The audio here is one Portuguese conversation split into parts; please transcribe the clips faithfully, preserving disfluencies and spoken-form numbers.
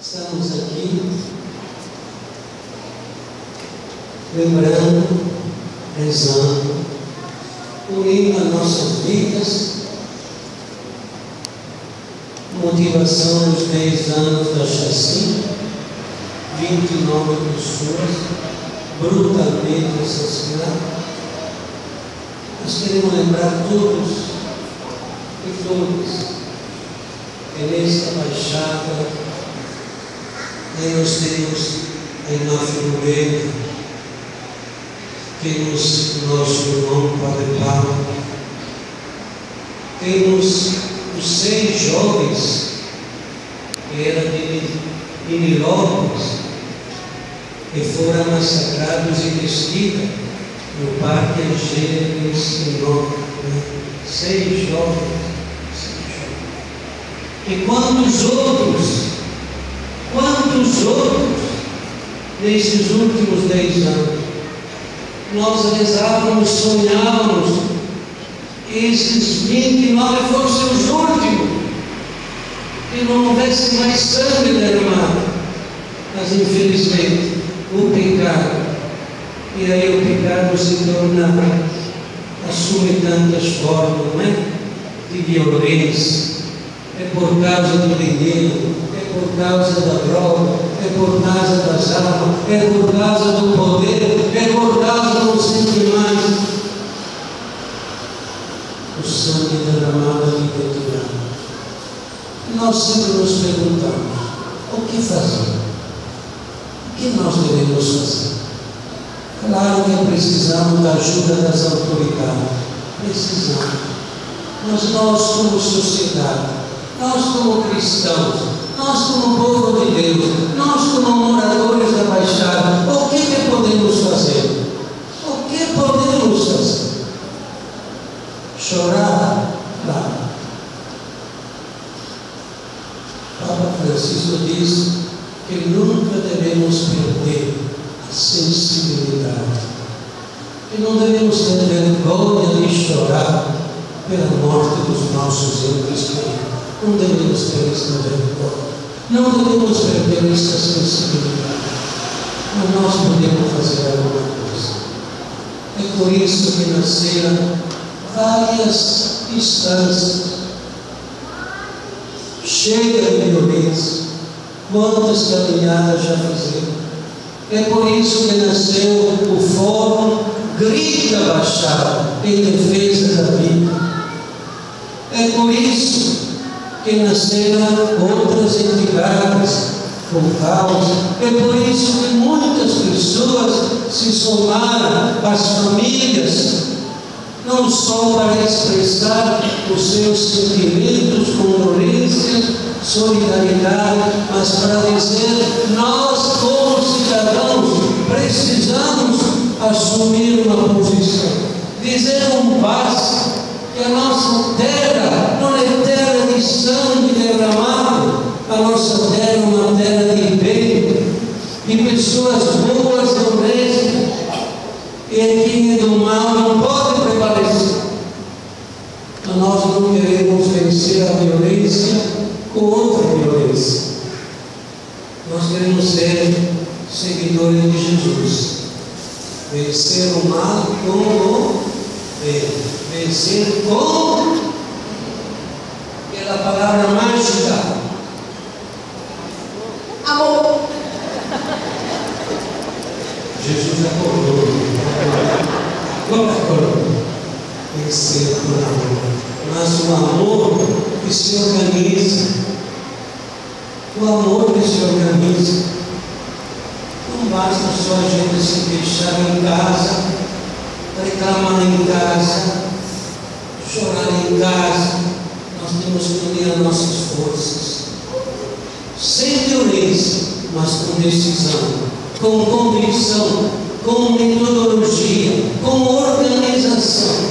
Estamos aqui lembrando, rezando, unindo as nossas vidas, motivação dos dez anos da chacina, vinte e nove pessoas brutalmente assassinadas. Nós queremos lembrar todos e todas que nesta baixada aí nós temos a Inácio Moreira, temos o nosso irmão Padre Paulo, temos os seis jovens que eram de Nilópolis e foram massacrados e vestidos no Parque Angélico Senhor. Seis jovens. E quantos outros, quantos outros, nesses últimos dez anos, nós rezávamos, sonhávamos, que esses vinte e nove fossem os últimos, que não houvesse mais sangue derramado, mas infelizmente o pecado, e aí o pecado se torna, assume tantas formas, não é? De violência. É por causa do dinheiro, é por causa da droga, é por causa das armas, é por causa do poder, é por causa do sentimento. O sangue derramado e retirado. E nós sempre nos perguntamos: o que fazer? O que nós devemos fazer? Claro que precisamos da ajuda das autoridades. Precisamos. Mas nós, como sociedade, nós como cristãos, nós como povo de Deus, nós como moradores da Baixada, o que que podemos fazer? O que podemos fazer? Chorar? Não. Papa Francisco diz que nunca devemos perder a sensibilidade, que não devemos ter vergonha de chorar pela morte dos nossos entes queridos. Não devemos ter essa vergonha, não devemos perder essa sensibilidade, mas nós podemos fazer alguma coisa. É por isso que nasceram várias instâncias. Chega de violência, quantas caminhadas já fizeram. É por isso que nasceu o Fórum Grita Baixada em defesa da vida. É por isso que nasceram outras entidades com causa. É por isso que muitas pessoas se somaram às famílias, não só para expressar os seus sentimentos, condolências, solidariedade, mas para dizer: nós, como cidadãos, precisamos assumir uma posição, dizer um passo, que a nossa terra não é terra de sangue derramado, a nossa terra é uma terra de bem, de pessoas boas e honestas, e quem é do mal não pode prevalecer. Mas nós não queremos vencer a violência com outra violência. Nós queremos ser seguidores de Jesus, vencer o mal com o bem, vencer com aquela palavra mágica: amor. Jesus acordou. Como acordou? Vencer por amor. Mas o amor que se organiza, o amor que se organiza. Não basta só a gente se deixar em casa, reclamar em casa, chorar em casa. Nós temos que unir as nossas forças, sem violência, mas com decisão, com convicção, com metodologia, com organização.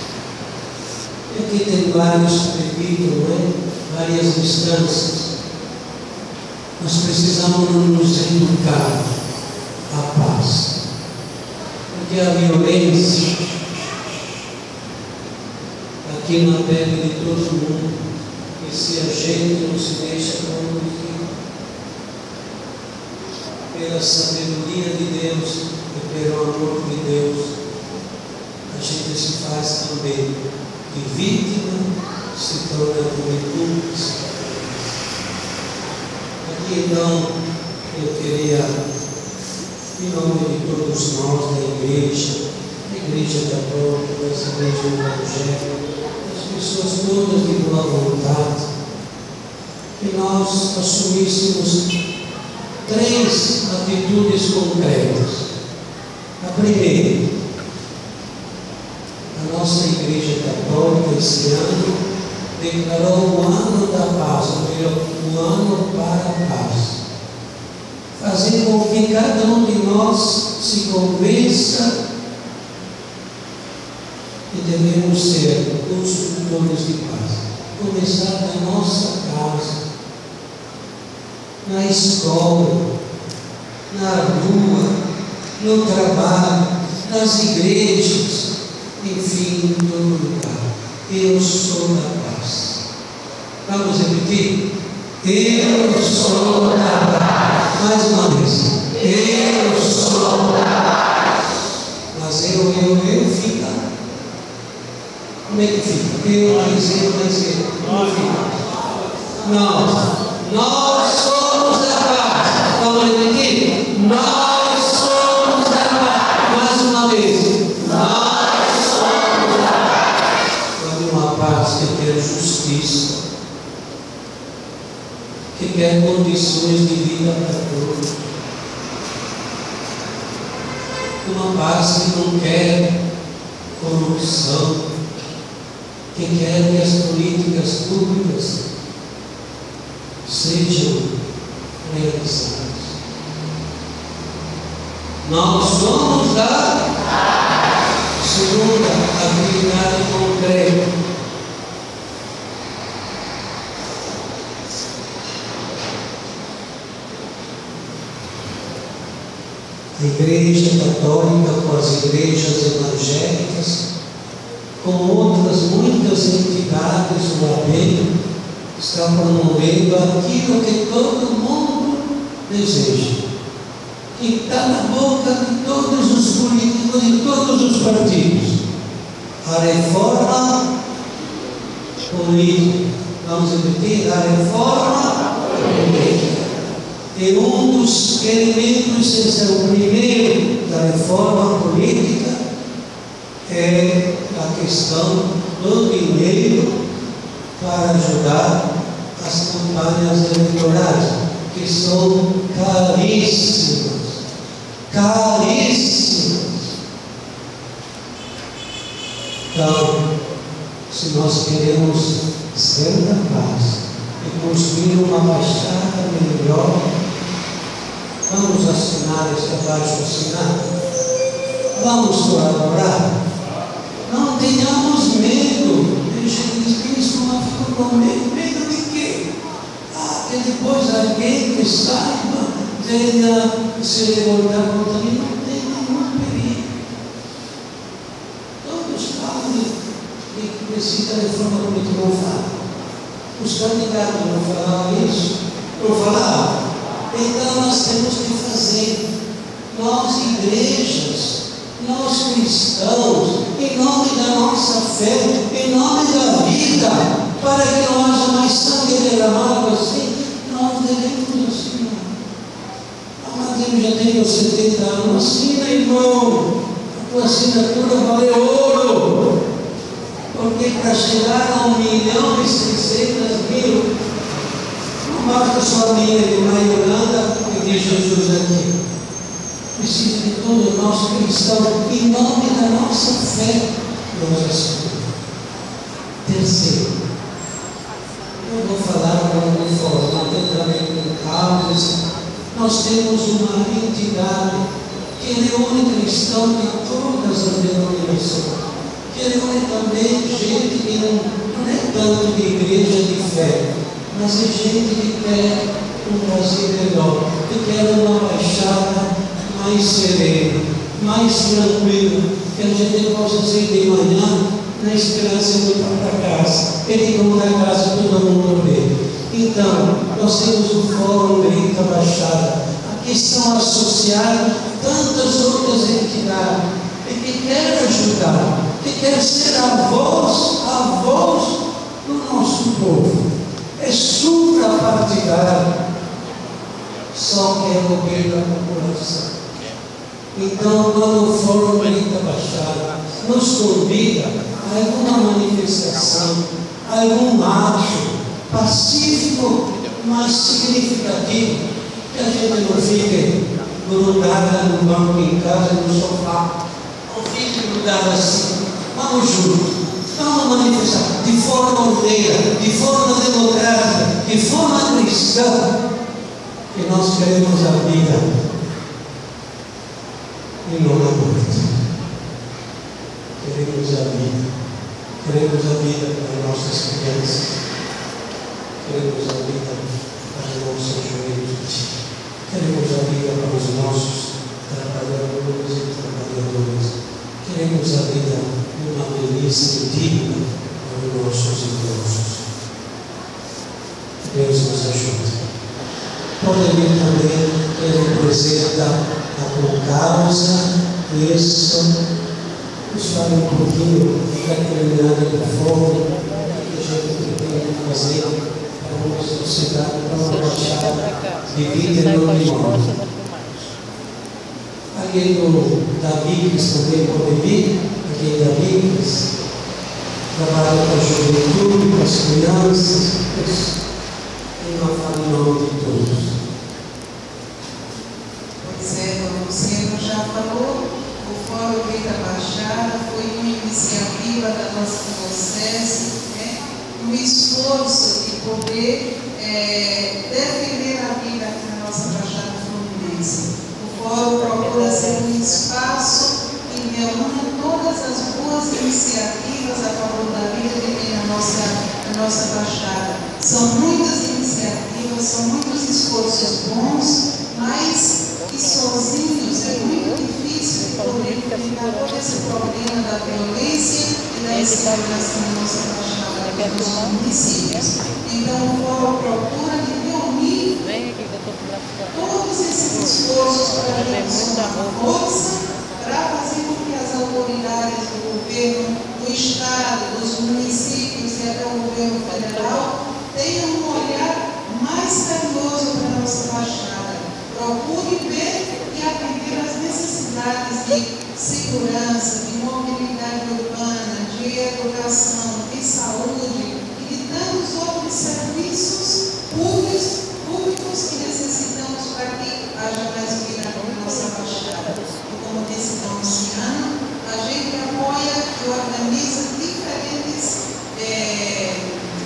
Aqui tem vários pedidos, não é? Várias instâncias. Nós precisamos nos educar à paz, porque a violência aqui na pele de todo mundo, e se a gente não se deixa conduzir, pela sabedoria de Deus e pelo amor de Deus, a gente se faz também de vítima, se torna cúmplice. Aqui então eu queria, em nome de todos nós da igreja, da igreja católica, das igrejas evangélicas, das pessoas todas de boa vontade, que nós assumíssemos três atitudes concretas. A primeira, a nossa igreja católica esse ano declarou o ano da paz, ou melhor, o ano para a paz. Fazer com que cada um de nós se convença que devemos ser construtores de paz. Começar da nossa casa, na escola, na rua, no trabalho, nas igrejas, enfim, em todo lugar. Eu sou da paz. Vamos repetir? Eu sou da paz. Mais uma vez. Eu sou da paz. Mas eu, eu, eu fica. Como é que fica? Eu, mais eu, mais eu. Como fica? Nós. Nós somos da paz. Vamos repetir? Nós somos da paz. Mais uma vez. Nós somos da paz. Quando uma paz que quer justiça, que quer condições de vida para todos. Uma paz que não quer corrupção, que quer que as políticas públicas sejam realizadas. Nós somos a segunda atividade concreta. A Igreja Católica, com as igrejas evangélicas, com outras muitas entidades do A B, está promovendo aquilo que todo mundo deseja, que está na boca de todos os políticos, de todos os partidos: a reforma política. Vamos repetir: a reforma política. E um dos elementos, esse é o primeiro da reforma política, é a questão do dinheiro para ajudar as campanhas eleitorais, que são caríssimas, caríssimas. Então, se nós queremos ser da paz e construir uma baixada melhor, vamos assinar esse abaixo assinado, vamos colaborar, não tenhamos medo. Deixa ele dizer isso, mas ficou com medo. Medo de quê? Ah, que depois alguém que saiba venha se revoltar contra mim. Não tem nenhum perigo. Todos falam que precisa de reforma política, não falam. Os candidatos não falavam isso? Não falavam? Então nós temos que fazer. Nós, igrejas, nós cristãos, em nome da nossa fé, em nome da vida, para que não haja mais sangue derramado assim, nós devemos assinar. Ah, mas eu já tenho setenta anos, assina, irmão. A tua assinatura vale ouro, porque para chegar a um milhão e seiscentos mil, não basta só a minha irmã Yolanda e de Jesus aqui. Precisa de todo nosso cristão, em nome da nossa fé, nós assinamos. Terceiro, eu vou falar agora de forma, atentamente com causas. Nós temos uma entidade que reúne cristãos de todas as denominações, que reúne também gente que não, não é tanto de igreja de fé, mas é gente que quer um Brasil melhor, que quer uma baixada mais serena, mais tranquila, que a gente possa sair de manhã na esperança de voltar para casa. Ele como na casa todo mundo vê. Então, nós temos o Fórum Grita Baixada. que estão associados a tantas outras entidades, e que querem ajudar, que querem ser a voz, a voz do nosso povo. É suprapartidário, só quer ouvir a população. Então, quando o Fórum Grita Baixada nos convida a alguma manifestação, a algum ato pacífico, mas significativo, que a gente não fique grudada no banco em casa, no sofá, não fique grudada assim. Vamos juntos, vamos manifestar de forma ordeira, de forma democrática, de forma cristã, que nós queremos a vida e não a morte. Queremos a vida, queremos a vida para nossas crianças, queremos a vida para os nossos joelhos, queremos a vida para os nossos trabalhadores e trabalhadoras, queremos a vida de uma velhice digna para os nossos idosos. Deus nos ajude. Poderia também ele apresenta a tua causa, isso, nos fala um pouquinho da caminhada do fogo, que a gente tem que fazer para uma sociedade, para uma baixada de vida e não de morte. Alguém do Davies também pode vir, alguém da Davies, trabalha com a juventude, com as crianças, e não fala em nome de todos. Como o Senhor já falou, o Fórum Grita Baixada foi uma iniciativa da nossa diocese, né, um esforço de poder é, defender a vida aqui na nossa Baixada Fluminense. O Fórum procura ser um espaço que reúne todas as boas iniciativas a favor da vida que tem na nossa, na nossa Baixada. São muitas iniciativas, são muitos esforços bons, mas que sozinhos é muito difícil poder enfrentar todo esse problema da violência e da insegurança na nossa Baixada, nos nossos municípios. Então, o Fórum procura de reunir todos esses esforços para dar força, para fazer com que as autoridades do governo, do Estado, dos municípios e até o governo federal tenham um olhar mais carinhoso para a nossa Baixada. Procure ver e atender às necessidades de segurança, de mobilidade urbana, de educação, de saúde e de tantos outros serviços públicos, públicos que necessitamos para que haja mais vida na nossa Baixada. E como disse Dom Luciano, a gente apoia e organiza diferentes é,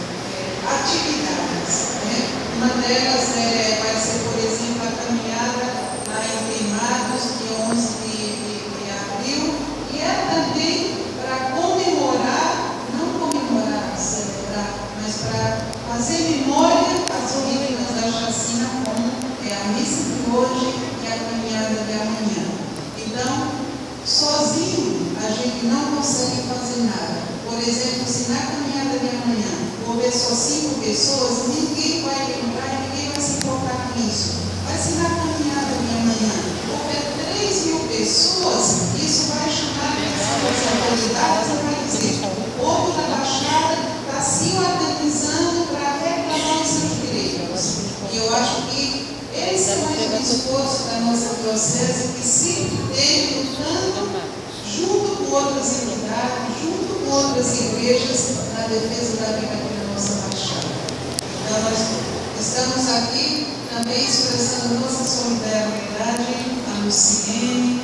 atividades, né? Uma delas é, vai ser, por exemplo, a caminhada lá em Queimados, de onze de abril, e é também para comemorar, não comemorar, celebrar, mas para fazer memória às vítimas da chacina, como é a missa de hoje e a caminhada de amanhã. Então, sozinho a gente não consegue fazer nada. Por exemplo, se na caminhada de amanhã houver só cinco pessoas, ninguém vai lembrar e ninguém vai se importar com isso. Mas se na caminhada de amanhã houver três mil pessoas, isso vai chamar as autoridades e vai dizer: o povo da Baixada está se organizando para reclamar os seus direitos. E eu acho que esse é mais um esforço da nossa diocese, que sempre teve lutando junto com outras entidades, junto com outras igrejas, na defesa da vida aqui na nossa Baixada. Então, nós estamos aqui também expressando nossa solidariedade a Luciene,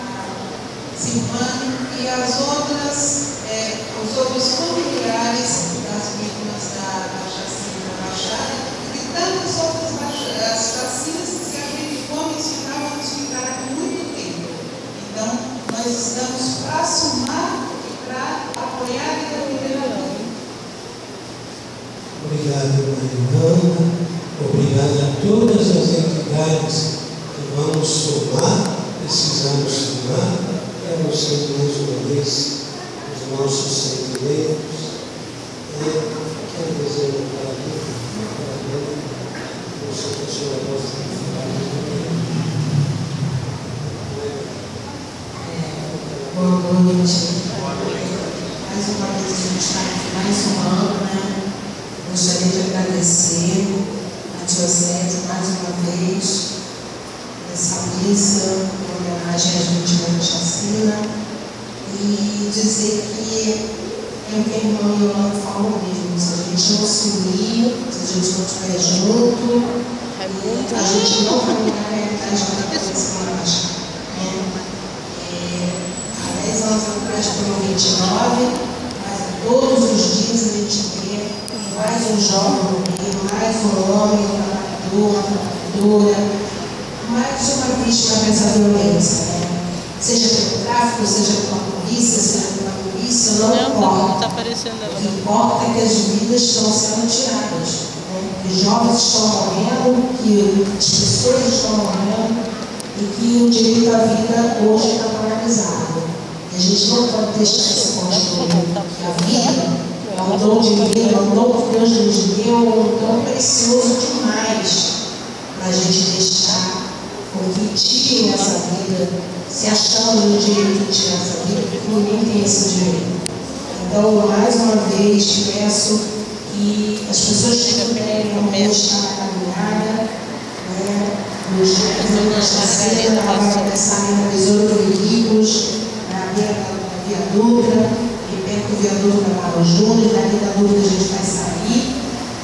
a Silvane e as outras, é, os outros familiares das vítimas da, da chacina da Baixada e tantas outras baixadas, chacinas que a gente come e vamos ficar aqui muito tempo. Então, nós estamos para somar e para apoiar e defender a vida. Obrigado, Maria. Obrigado a todas as entidades que vamos somar, precisamos somar. Quero ser mais uma vez os nossos sentimentos. Quero dizer para mim, para mim, você que a senhora gosta de falar. Boa noite. Mais uma vez a gente está aqui mais um ano, né? Gostaria de agradecer a Diocese mais uma vez essa missa em homenagem às vítimas de chacina e dizer que é o que a irmã Yolanda falou mesmo, se a gente não se unir, se a gente não estiver junto, a gente não vai mudar a realidade da população baixa. Há dez anos atrás foram vinte e nove, mas todos os dias a gente vê mais um jovem morrer, mais um homem, um trabalhador, uma trabalhadora, mais uma vítima dessa violência, né? Seja pelo tráfico, seja pela polícia, seja pela polícia, não, não importa. Tá aparecendo o que importa é que as vidas estão sendo tiradas, né? Que os jovens estão morrendo, que as pessoas estão morrendo e que o direito à vida hoje está paralisado. E a gente não pode deixar isso continuar. A vida é um dom divino, é um dom que Deus nos deu, um dom precioso demais para a gente deixar com que tirem essa vida, se achando no direito de tirar essa vida, porque ninguém tem esse direito. Então, mais uma vez, peço que as pessoas que puderem realmente estar na caminhada, né, nos dias da vai começar na Besouro Veículos, na beira da Via Dutra, e perto do viaduto da Barra Júnior, daqui da Dutra a gente vai sair,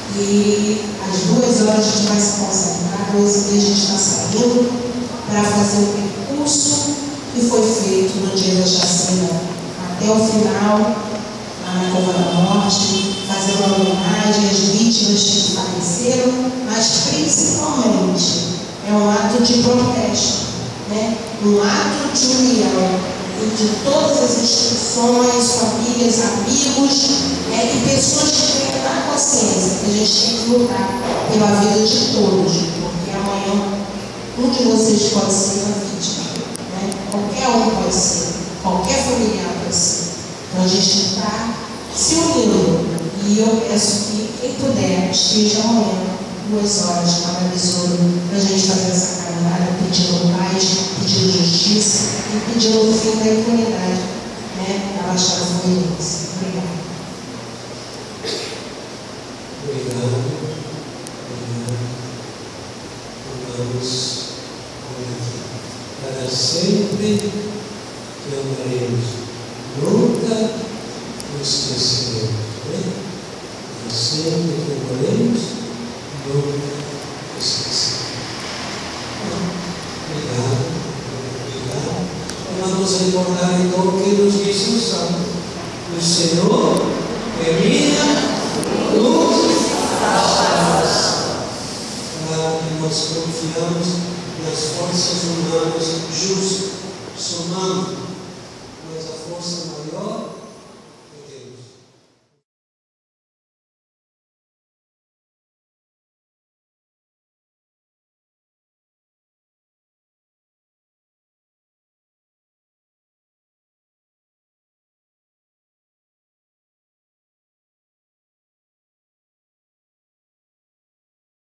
e às duas horas a gente vai se concentrar, duas e meia a gente está saindo, para fazer o percurso que foi feito no dia da chacina até o final, lá na Cova da Morte, fazer uma homenagem às vítimas que faleceram, mas principalmente é um ato de protesto, né? Um ato de união de todas as instituições, famílias, amigos, né? E pessoas que têm na consciência que a gente tem que lutar pela vida de todos, porque amanhã um de vocês pode ser uma vítima, né? Qualquer um pode ser, qualquer familiar pode ser. Então a gente está se unindo e eu peço que quem puder esteja amanhã duas horas lá na Besouro, para a gente fazer essa caminhada pedindo paz, pedindo justiça e pedindo o fim da impunidade, né, da Baixada Fluminense. Obrigada. Obrigado. Obrigado. Vamos para sempre que amaremos, nunca nos esqueceremos. Né? Para sempre que amaremos, nunca esquecer. Obrigado, obrigado. Vamos recordar então o que nos disse o Salmo. O Senhor é minha luz e salvação. Claro que nós confiamos nas forças humanas justas, somando, mas a força maior